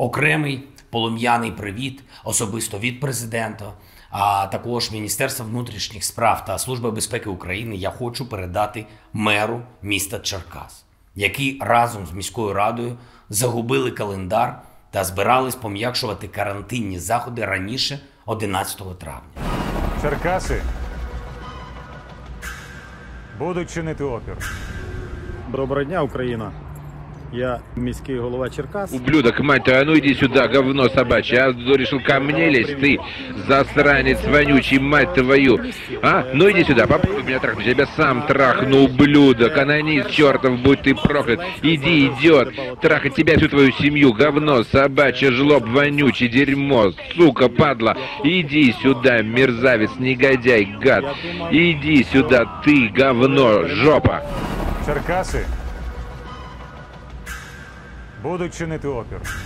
Окремий полум'яний привіт особисто від президента, а також Міністерства внутрішніх справ та Служби безпеки України я хочу передати меру міста Черкас, які разом з міською радою загубили календар та збирались пом'якшувати карантинні заходи раніше 11 травня. Черкаси будуть чинити опір. Доброго дня, Україна. Я міський голова Черкас. Ублюдок, мать твою, а ну иди сюда, говно собачье. А решил ко мне лезть, ты засранец вонючий, мать твою. А? Ну иди сюда, попробуй меня трахнуть. Я тебя сам трахну, ублюдок. Анонист чертов, будь ты проклят. Иди, идиот. Трахать тебя, всю твою семью. Говно собачье, жлоб вонючий, дерьмо. Сука, падла. Иди сюда, мерзавец, негодяй, гад. Иди сюда, ты, говно, жопа. Черкаси будуть чинити опір.